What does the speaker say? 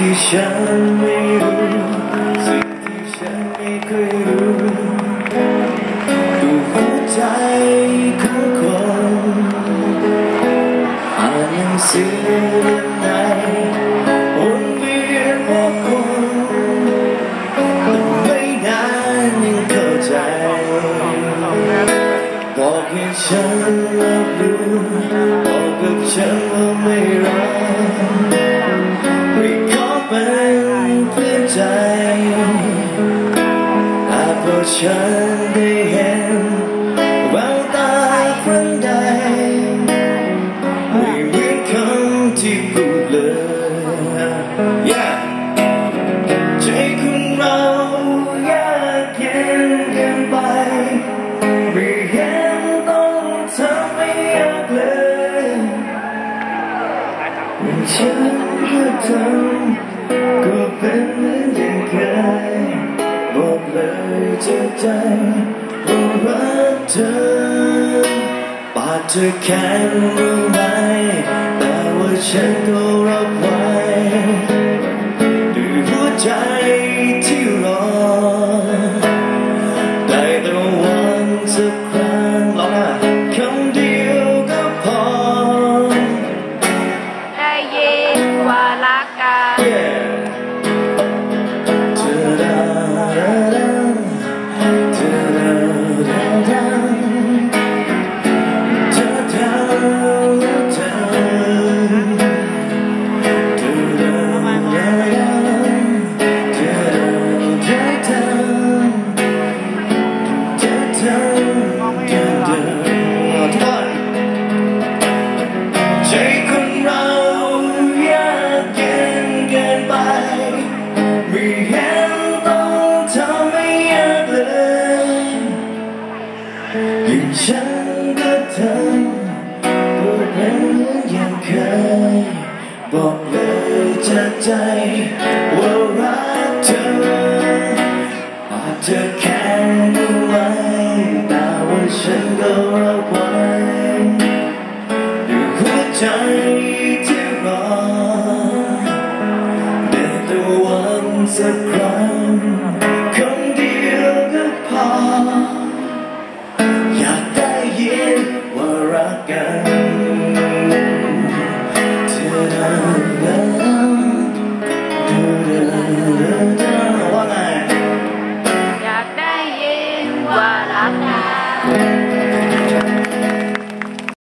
ที่ฉันไม่รู้สิ่งที่ฉันไม่เคยรู้ดูหัวใจของคนอ่านหนังสือในวนเวียนว่าคนแต่ไม่นานยังเข้าใจบอกให้ฉันรับรู้บอกกับฉันว่าไม่รักไม่ขอเป็นเพื่อนใจแต่พอฉันได้เห็นแววตาครั้งใดไม่เหมือนคำที่พูดเลยใจคนเรายากเย็นเกินไปไม่เห็นต้องทำไม่ยากเลยฉันก็ทำก็เป็นเหมือนอย่างเคยบอกเลยจากใจว่ารักเธอปากเธอแข็งรู้ไหมแต่ว่าฉันก็รับไว้ด้วยหัวใจที่รอได้แต่หวังสักครั้งลองนะคำเดียวก็พอได้ยินว่ารักกันใจคนเรายากเย็นเกินไปไม่เห็นต้องทำไม่ยากเลยยิ่งฉันก็ทำก็เป็นเหมือนอย่างเคยบอกเลยจากใจว่ารักเธอปากเธอแข็งรู้ไหมแต่ว่าฉันก็รับไว้ด้วยหัวใจ